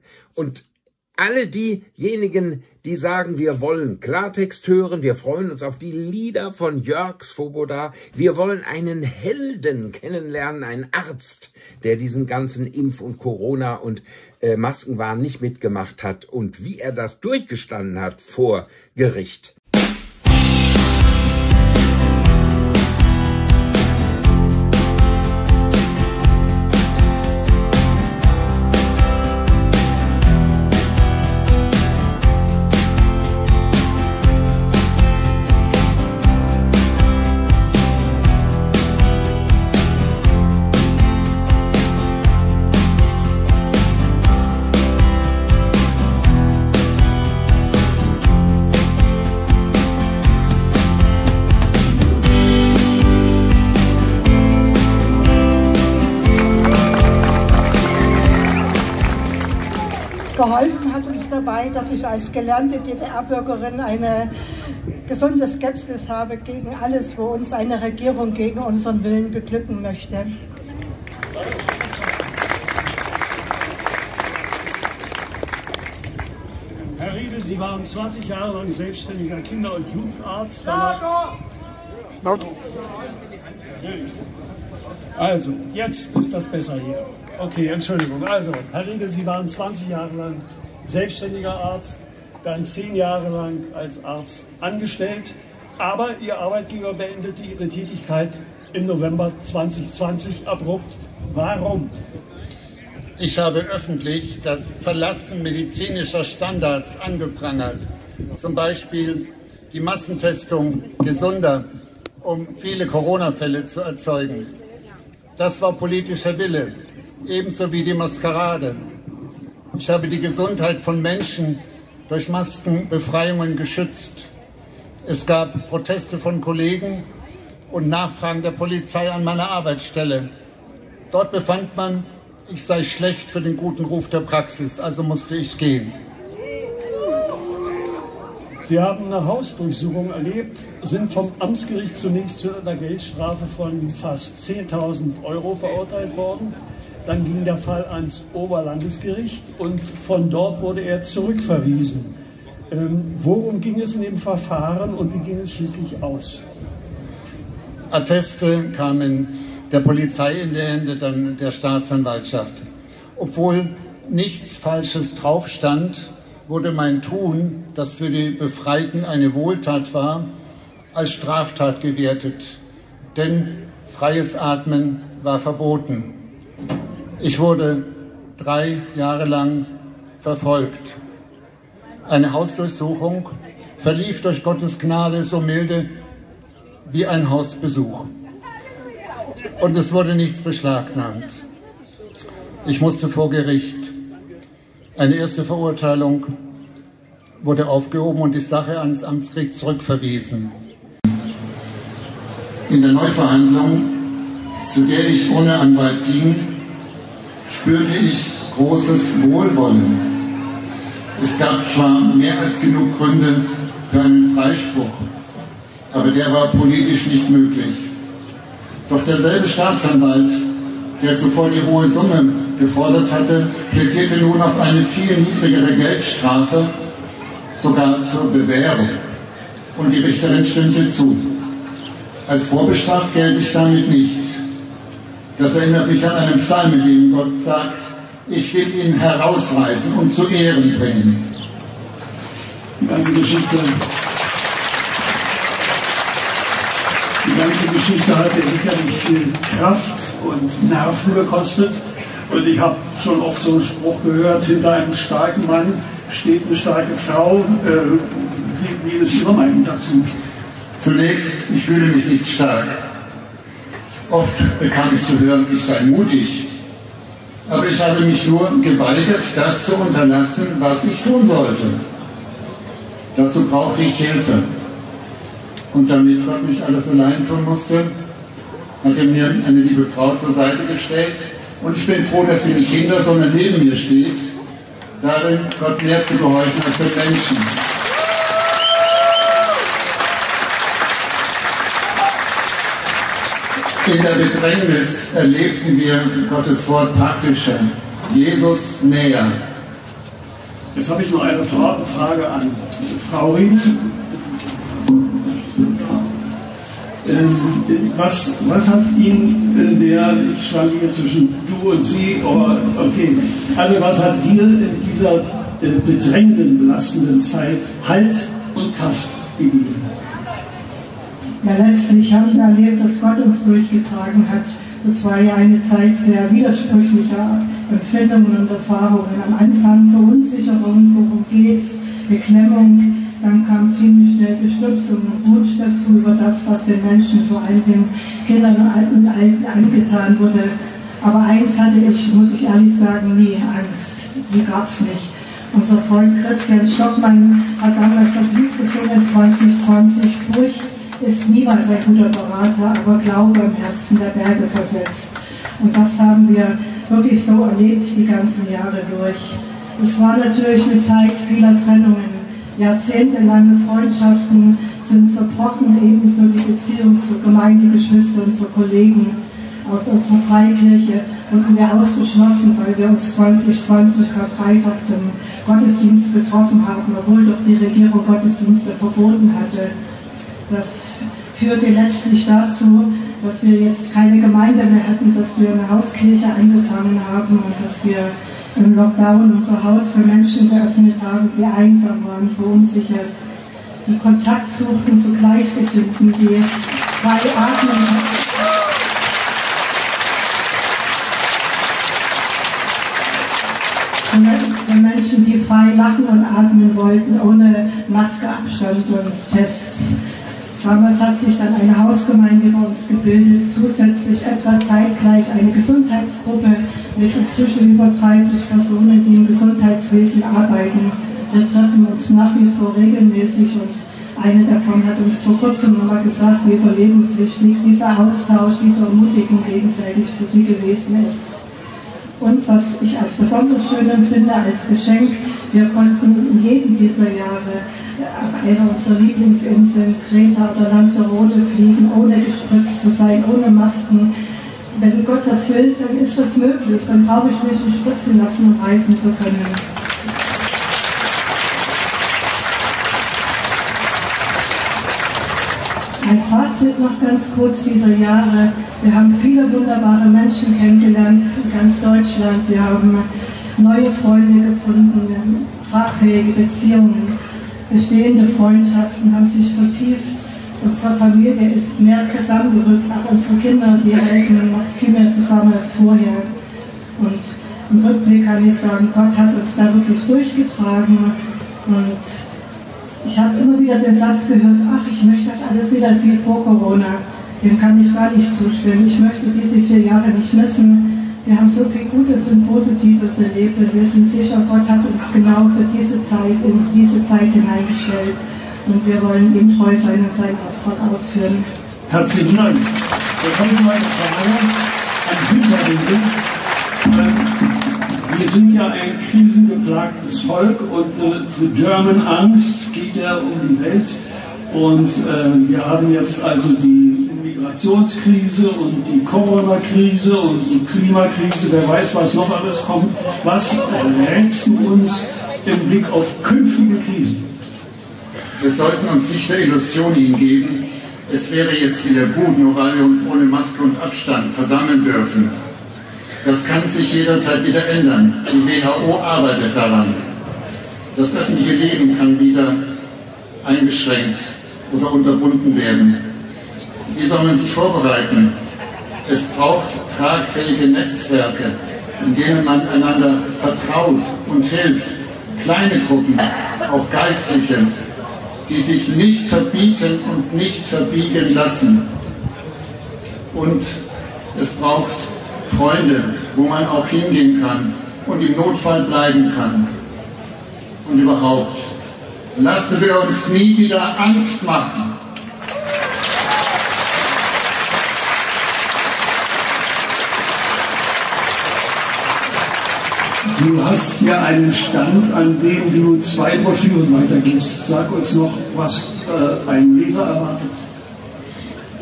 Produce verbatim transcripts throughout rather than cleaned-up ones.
Und alle diejenigen, die sagen, wir wollen Klartext hören, wir freuen uns auf die Lieder von Jörg Svoboda, wir wollen einen Helden kennenlernen, einen Arzt, der diesen ganzen Impf- und Corona- und äh, Maskenwahn nicht mitgemacht hat und wie er das durchgestanden hat vor Gericht. Geholfen hat uns dabei, dass ich als gelernte D D R-Bürgerin eine gesunde Skepsis habe gegen alles, wo uns eine Regierung gegen unseren Willen beglücken möchte. Herr Riedel, Sie waren zwanzig Jahre lang selbstständiger Kinder- und Jugendarzt. Danach... Laut. Also, jetzt ist das besser hier. Okay, Entschuldigung. Also, Herr Riedel, Sie waren zwanzig Jahre lang selbstständiger Arzt, dann zehn Jahre lang als Arzt angestellt. Aber Ihr Arbeitgeber beendete Ihre Tätigkeit im November zweitausendzwanzig abrupt. Warum? Ich habe öffentlich das Verlassen medizinischer Standards angeprangert. Zum Beispiel die Massentestung Gesunder, um viele Corona-Fälle zu erzeugen. Das war politischer Wille, ebenso wie die Maskerade. Ich habe die Gesundheit von Menschen durch Maskenbefreiungen geschützt. Es gab Proteste von Kollegen und Nachfragen der Polizei an meiner Arbeitsstelle. Dort befand man, ich sei schlecht für den guten Ruf der Praxis, also musste ich gehen. Sie haben eine Hausdurchsuchung erlebt, sind vom Amtsgericht zunächst zu einer Geldstrafe von fast zehntausend Euro verurteilt worden. Dann ging der Fall ans Oberlandesgericht und von dort wurde er zurückverwiesen. Ähm, worum ging es in dem Verfahren und wie ging es schließlich aus? Atteste kamen der Polizei in die Hände, dann der Staatsanwaltschaft. Obwohl nichts Falsches drauf stand, wurde mein Tun, das für die Befreiten eine Wohltat war, als Straftat gewertet. Denn freies Atmen war verboten. Ich wurde drei Jahre lang verfolgt. Eine Hausdurchsuchung verlief durch Gottes Gnade so milde wie ein Hausbesuch. Und es wurde nichts beschlagnahmt. Ich musste vor Gericht. Eine erste Verurteilung wurde aufgehoben und die Sache ans Amtsgericht zurückverwiesen. In der Neuverhandlung, zu der ich ohne Anwalt ging, spürte ich großes Wohlwollen. Es gab zwar mehr als genug Gründe für einen Freispruch, aber der war politisch nicht möglich. Doch derselbe Staatsanwalt, der zuvor die hohe Summe gefordert hatte, plädierte nun auf eine viel niedrigere Geldstrafe, sogar zur Bewährung. Und die Richterin stimmte zu. Als vorbestraft gelte ich damit nicht. Das erinnert mich an einen Psalm, in dem Gott sagt, ich will ihn herausreißen und zu Ehren bringen. Die ganze Geschichte, die ganze Geschichte hat ja sicherlich viel Kraft und Nerven gekostet. Und ich habe schon oft so einen Spruch gehört, hinter einem starken Mann steht eine starke Frau. Äh, wie, wie ist Ihre Meinung dazu? Zunächst, ich fühle mich nicht stark. Oft bekam ich zu hören, ich sei mutig. Aber ich habe mich nur geweigert, das zu unterlassen, was ich tun sollte. Dazu brauchte ich Hilfe. Und damit Gott nicht alles allein tun musste, hat er mir eine liebe Frau zur Seite gestellt. Und ich bin froh, dass sie nicht hinter, sondern neben mir steht, darin Gott mehr zu gehorchen als den Menschen. In der Bedrängnis erlebten wir Gottes Wort praktischer, Jesus näher. Jetzt habe ich noch eine Frage an Frau Riedel. Was, was hat Ihnen der, ich schwanke hier zwischen du und sie, aber okay, also was hat dir in dieser bedrängenden, belastenden Zeit Halt und Kraft gegeben? Ja, letztlich haben wir erlebt, dass Gott uns durchgetragen hat. Das war ja eine Zeit sehr widersprüchlicher Empfindungen und Erfahrungen. Am Anfang Verunsicherung, worum geht's, Beklemmung, dann kam ziemlich schnell Bestürzung und Wut dazu über das, was den Menschen, vor allem den Kindern und Alten angetan wurde. Aber eins hatte ich, muss ich ehrlich sagen, nie Angst. Die gab es nicht. Unser Freund Christian Stockmann hat damals das Lied gesungen, zwanzig zwanzig, Furcht ist niemals ein guter Berater, aber Glaube im Herzen der Berge versetzt. Und das haben wir wirklich so erlebt die ganzen Jahre durch. Es war natürlich eine Zeit vieler Trennungen. Jahrzehntelange Freundschaften sind zerbrochen, ebenso die Beziehung zu Gemeindegeschwistern, zu Kollegen aus unserer Freikirche wurden wir ausgeschlossen, weil wir uns zwanzig zwanzig Karfreitag zum Gottesdienst getroffen haben, obwohl doch die Regierung Gottesdienste verboten hatte. Das führte letztlich dazu, dass wir jetzt keine Gemeinde mehr hatten, dass wir eine Hauskirche angefangen haben und dass wir im Lockdown unser Haus für Menschen geöffnet haben, die einsam waren, verunsichert, die Kontakt suchten zu Gleichgesinnten, die frei atmen. Für Menschen, die frei lachen und atmen wollten, ohne Maske, Abstand und Tests. Damals hat sich dann eine Hausgemeinde bei uns gebildet, zusätzlich etwa zeitgleich eine Gesundheitsgruppe mit inzwischen über dreißig Personen, die im Gesundheitswesen arbeiten. Wir treffen uns nach wie vor regelmäßig und eine davon hat uns vor kurzem nochmal gesagt, wie überlebenswichtig dieser Austausch, diese Ermutigung gegenseitig für sie gewesen ist. Und was ich als besonders schön empfinde, als Geschenk, wir konnten in jedem dieser Jahre auf einer unserer Lieblingsinseln, Kreta oder Lanzarote, fliegen, ohne gespritzt zu sein, ohne Masken. Wenn Gott das will, dann ist das möglich. Dann brauche ich mich nicht spritzen lassen, um reisen zu können. Ein Fazit noch ganz kurz dieser Jahre. Wir haben viele wunderbare Menschen kennengelernt in ganz Deutschland. Wir haben neue Freunde gefunden, tragfähige Beziehungen, bestehende Freundschaften haben sich vertieft. Unsere Familie ist mehr zusammengerückt, auch unsere Kinder, die halten noch viel mehr zusammen als vorher. Und im Rückblick kann ich sagen, Gott hat uns da wirklich durchgetragen. Und ich habe immer wieder den Satz gehört, ach, ich möchte das alles wieder wie vor Corona. Dem kann ich gar nicht zustimmen. Ich möchte diese vier Jahre nicht missen. Wir haben so viel Gutes und Positives erlebt und wir sind sicher, Gott hat uns genau für diese Zeit, in diese Zeit hineingestellt. Und wir wollen ihm treu sein und seinen Auftrag ausführen. Herzlichen Dank. Jetzt habe ich mal eine Frage an Günther. Wir sind ja ein krisengeplagtes Volk und äh, the German Angst geht ja um die Welt. Und äh, wir haben jetzt also die Migrationskrise und die Corona-Krise und die Klimakrise, wer weiß, was noch alles kommt. Was rätst du uns im Blick auf künftige Krisen? Wir sollten uns nicht der Illusion hingeben, es wäre jetzt wieder gut, nur weil wir uns ohne Maske und Abstand versammeln dürfen. Das kann sich jederzeit wieder ändern. Die W H O arbeitet daran. Das öffentliche Leben kann wieder eingeschränkt oder unterbunden werden. Wie soll man sich vorbereiten? Es braucht tragfähige Netzwerke, in denen man einander vertraut und hilft. Kleine Gruppen, auch Geistliche, die sich nicht verbieten und nicht verbiegen lassen. Und es braucht Freunde, wo man auch hingehen kann und im Notfall bleiben kann. Und überhaupt, lassen wir uns nie wieder Angst machen. Du hast hier einen Stand, an dem du zwei Broschüren weitergibst. Sag uns noch, was äh, ein Leser erwartet.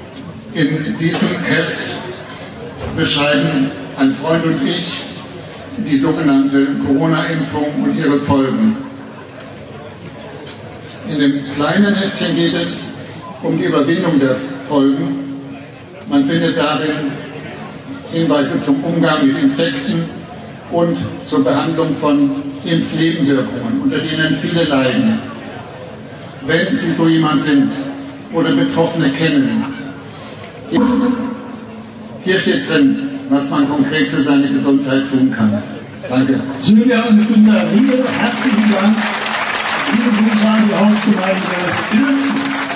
In diesem Heft beschreiben ein Freund und ich die sogenannte Corona-Impfung und ihre Folgen. In dem kleinen Heftchen geht es um die Überwindung der Folgen. Man findet darin Hinweise zum Umgang mit Infekten und zur Behandlung von Impfnebenwirkungen, unter denen viele leiden. Wenn Sie so jemand sind oder Betroffene kennen, hier steht drin, was man konkret für seine Gesundheit tun kann. Danke. Sylvia und Günter Riegel, herzlichen Dank. Liebe Grüße an die Hausgemeinde Uelzen.